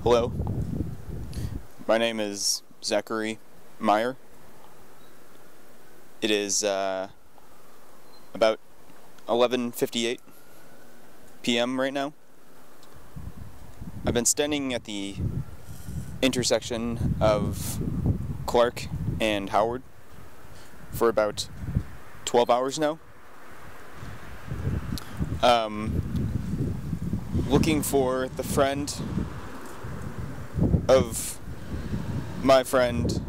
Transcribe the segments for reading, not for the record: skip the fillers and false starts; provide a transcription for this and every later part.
Hello, my name is Zachary Meyer. It is about 11:58 p.m. right now. I've been standing at the intersection of Clark and Howard for about 12 hours now. Looking for the friend of my friend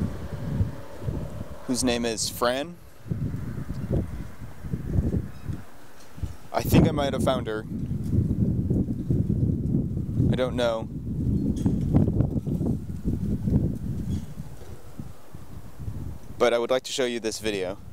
whose name is Fran. I think I might have found her. I don't know. But I would like to show you this video.